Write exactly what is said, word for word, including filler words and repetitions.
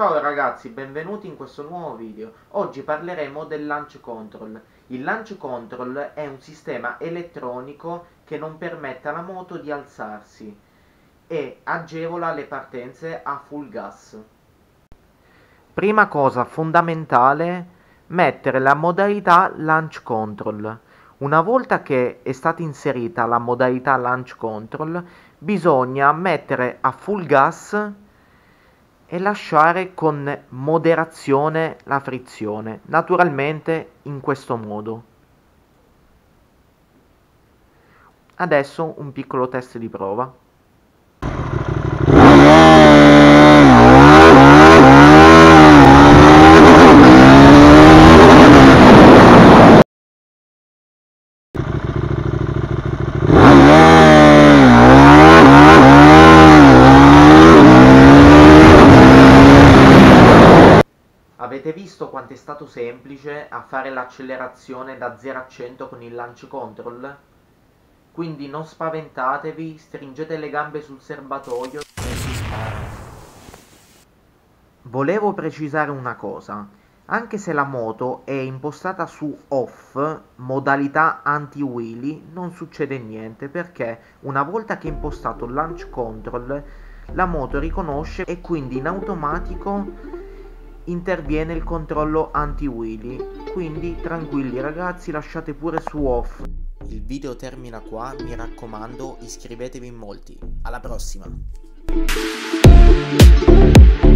Ciao ragazzi, benvenuti in questo nuovo video. Oggi parleremo del Launch Control. Il Launch Control è un sistema elettronico che non permette alla moto di alzarsi e agevola le partenze a full gas. Prima cosa fondamentale, mettere la modalità Launch Control. Una volta che è stata inserita la modalità Launch Control, bisogna mettere a full gas e lasciare con moderazione la frizione, naturalmente in questo modo. Adesso un piccolo test di prova. Avete visto quanto è stato semplice a fare l'accelerazione da zero a cento con il Launch Control? Quindi non spaventatevi, stringete le gambe sul serbatoio e si spara. Volevo precisare una cosa, anche se la moto è impostata su off, modalità anti-wheelie, non succede niente perché una volta che è impostato il Launch Control, la moto riconosce e quindi in automatico interviene il controllo anti-wheelie, quindi tranquilli ragazzi, lasciate pure su off. Il video termina qua, mi raccomando iscrivetevi in molti, alla prossima!